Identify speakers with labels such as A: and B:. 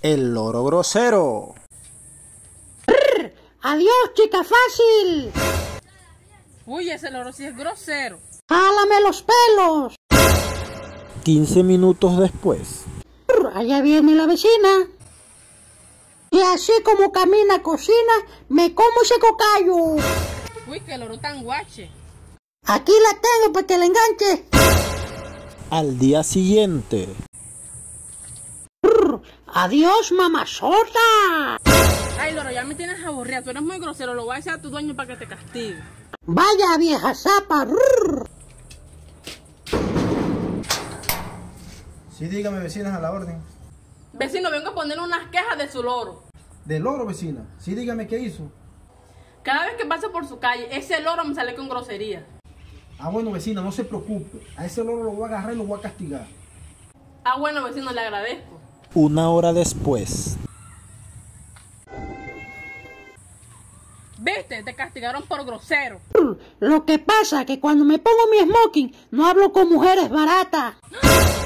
A: El loro grosero.
B: Adiós, chica fácil.
C: Uy, ese loro sí es grosero.
B: Jálame los pelos.
A: 15 minutos después.
B: Allá viene la vecina. Y así como camina cocina, me como ese cocayo.
C: Uy, qué loro tan guache.
B: Aquí la tengo para que la enganche.
A: Al día siguiente.
B: Adiós, mamazota.
C: Ay, loro, ya me tienes aburrida. Tú eres muy grosero. Lo voy a decir a tu dueño para que te castigue.
B: Vaya vieja zapa.
D: Sí, dígame, vecinas, a la orden.
C: Vecino, vengo a ponerle unas quejas de su loro.
D: ¿Del loro, vecina? Sí, dígame qué hizo.
C: Cada vez que paso por su calle, ese loro me sale con grosería.
D: Ah, bueno, vecina, no se preocupe. A ese loro lo voy a agarrar y lo voy a castigar.
C: Ah, bueno, vecino, le agradezco.
A: 1 hora después.
C: ¿Viste? Te castigaron por grosero.
B: Lo que pasa es que cuando me pongo mi smoking, no hablo con mujeres baratas.